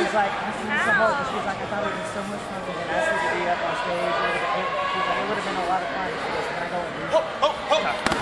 she's like, asking me so hard, but she's like, I thought it would be so much fun to get asked to be up on stage. She's like, it would have been a lot of fun. She goes, can I go with you?